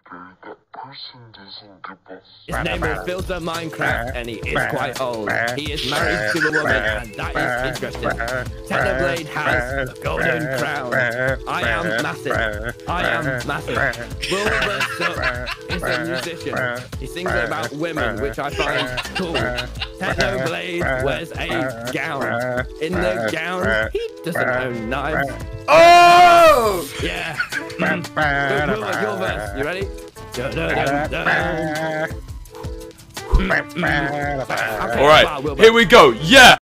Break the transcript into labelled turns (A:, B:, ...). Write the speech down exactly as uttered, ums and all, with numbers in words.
A: His name is Filter Minecraft, and he is quite old. He is married to a woman, and that is interesting. Technoblade has a golden crown. I am massive. I am massive. Bulbasaur is a musician. He sings about women, which I find cool. Technoblade wears a gown. In the gown, he doesn't own knives.
B: Oh!
A: Yeah. Will, Will, your verse. You ready? Dun, dun, dun, dun.
B: All right, here we go. Yeah.